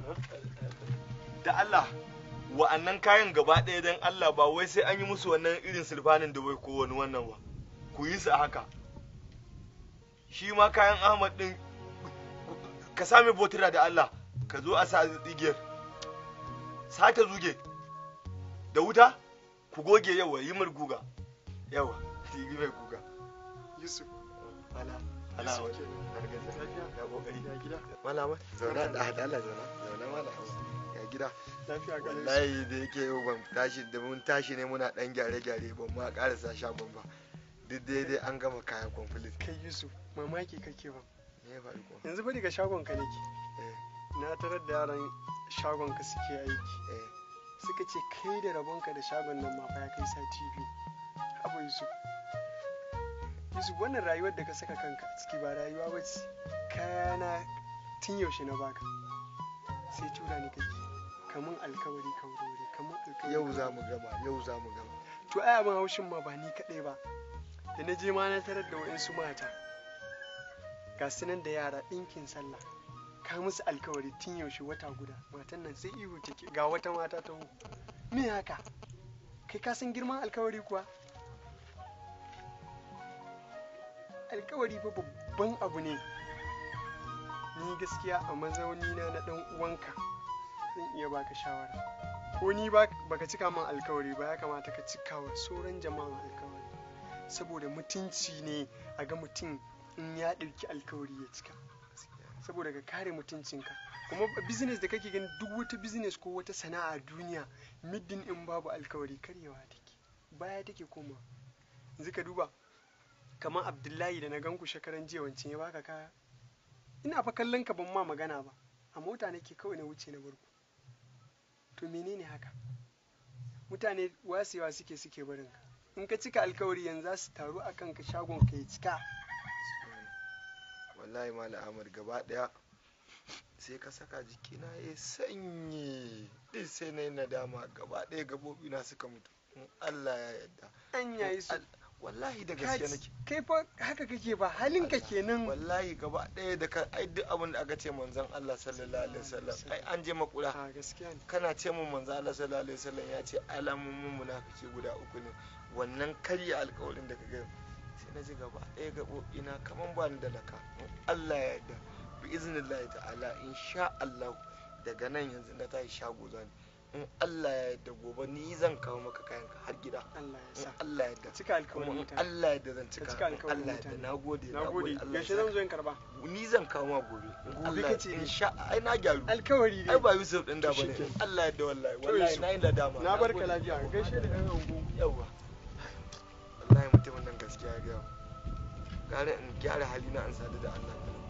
da Allah wa'annan kayan gaba ɗaya don Allah ba wai sai an yi musu wannan irin sulfanin da bai ko wani wannan ba ku yi su a haka shi ma kayan Ahmad din ka same botira da Allah ka zo a sa igiyar sa ta zuge da wuta ku goge yawa yi mar guga yawa yi mai guga Yusuf ala ya kokari ya gida malama zauna da Allah zauna malama ya gida lafiya ga wallahi da yake yau ban tashi da mun tashi ne muna dan gyare-gyare ban ma karasa shagon ba duk daidai an gama kayan complete kai Yusuf mamaki kake ba me ya faru ko yanzu fa daga shagon ka nake na tarar da yaran shagon ka suke aiki suka ce kai da rabonka da shagon nan ma fa ya kai sati biyu haba Yusuf wannan rayuwar da ka saka kanka a ciki ba rayuwa ba ce kayana tun yaushe na baka sai tura ni kake kamun alkawari kaurori kamun alkawari yau za mu gama to ai abin haushin ma ba ni kaɗai ba da na je ma na tarar da wa'insu mata ga su nan da yara ɗinkin sallah ka musu alkawari tun yaushe wata guda matan nan sai ihu take ga wata mata ta hu me haka kai ka san girman alkawari kuwa alkawari fa babban abu ne ni gaskiya a mazaunina na dan uwanka zan iya baka shawara ko ni baka cika min alkawari ba ya kamata ka cika wa sauran jama'an alkawari saboda mutunci ne a ga mutum in ya ɗauki alkawari ya cika saboda ka kare mutuncinka kuma business da kake gani duk wata business ko wata sana'a a duniya middin in babu alkawari karyewa take baya take koma yanzu ka duba kamar Abdullahi da na ganku shekaran jiya wancan ya baka kaya ina fa kallon ka ban ma magana ba a mota nake kawai na wuce na barku to menene haka mutane wasewa suke barin ka in ka cika alkawari yanzu za su taru akan ka shagon ka ya cika wallahi malam Ahmad gaba daya sai ka saka jikina ya sanyi din sai na yi nadama gaba daya gabobi na suka mutu in Allah ya yarda an yayi su wallahi da gaske nake kai fa haka kake ba halin ka kenan wallahi gaba daya da ka ai duk abin da aka ce manzon Allah sallallahu alaihi wasallam ai an je makura a gaskiya ne kana ce mun manzon Allah sallallahu alaihi wasallam ya ce alamun munafiki guda uku ne wannan karya alƙawarin da ka ga sai na ji gaba daya gabobi na kaman ba ni da laka Allah ya yarda bi iznillahi ta'ala insha Allah daga nan yanzu na tashi shago zan in Allah ya yarda gobe ni zan kawo maka kayan ka har gida Allah ya sa Allah ya yarda cika alƙawarin mutane Allah ya yarda zan cika Allah ya yarda nagode yaushe zan zo in karba ni zan kawo ma gobe kace insha ai na gyaru alƙawari ne ai ba Yusuf din da bane Allah ya yarda wallahi na yi ladama na barka lafiya gaishe da ɗan ango yawa wallahi mutumin nan gaskiya ga gare in gyara halina an sadu da Allah